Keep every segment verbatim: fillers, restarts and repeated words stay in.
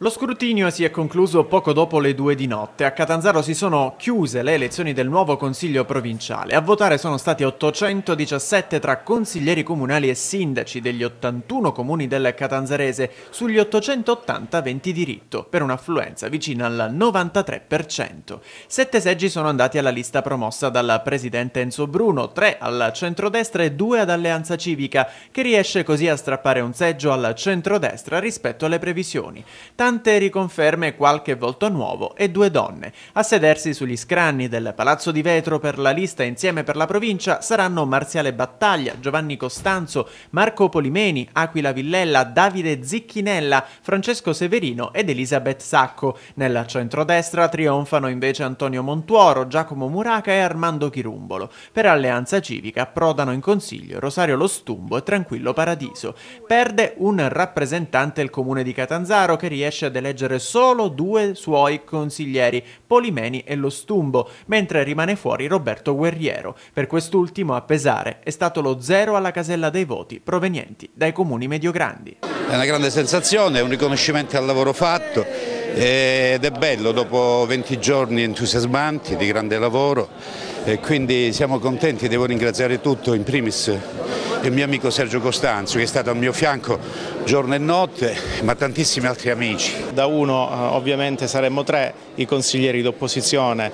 Lo scrutinio si è concluso poco dopo le due di notte. A Catanzaro si sono chiuse le elezioni del nuovo Consiglio provinciale. A votare sono stati ottocentodiciassette tra consiglieri comunali e sindaci degli ottantuno comuni del Catanzarese sugli ottocentottanta aventi diritto, per un'affluenza vicina al novantatré per cento. Sette seggi sono andati alla lista promossa dal presidente Enzo Bruno, tre al centrodestra e due ad Alleanza Civica, che riesce così a strappare un seggio al centrodestra rispetto alle previsioni. Tante riconferme, qualche volto nuovo e due donne. A sedersi sugli scranni del Palazzo di Vetro per la lista Insieme per la provincia saranno Marziale Battaglia, Giovanni Costanzo, Marco Polimeni, Aquila Villella, Davide Zicchinella, Francesco Severino ed Elisabeth Sacco. Nel centrodestra trionfano invece Antonio Montuoro, Giacomo Muraca e Armando Chirumbolo. Per Alleanza Civica approdano in consiglio Rosario Lo Stumbo e Tranquillo Paradiso. Perde un rappresentante il comune di Catanzaro, che riesce ad eleggere solo due suoi consiglieri, Polimeni e Lo Stumbo, mentre rimane fuori Roberto Guerriero. Per quest'ultimo a pesare è stato lo zero alla casella dei voti provenienti dai comuni medio-grandi. È una grande sensazione, è un riconoscimento al lavoro fatto ed è bello dopo venti giorni entusiasmanti di grande lavoro, e quindi siamo contenti. Devo ringraziare tutto, in primis il mio amico Sergio Costanzo, che è stato al mio fianco giorno e notte, ma tantissimi altri amici. Da uno eh, ovviamente saremmo tre i consiglieri d'opposizione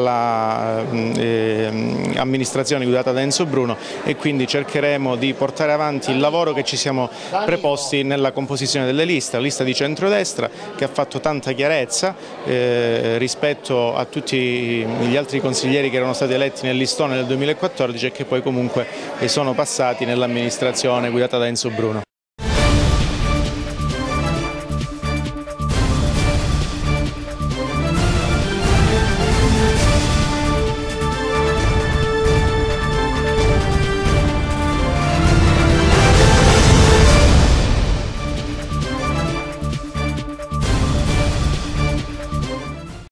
all'amministrazione eh, guidata da Enzo Bruno, e quindi cercheremo di portare avanti il lavoro che ci siamo preposti nella composizione delle liste, la lista di centrodestra che ha fatto tanta chiarezza eh, rispetto a tutti gli altri consiglieri che erano stati eletti nel listone nel duemilaquattordici e che poi comunque sono passati nell'amministrazione guidata da Enzo Bruno.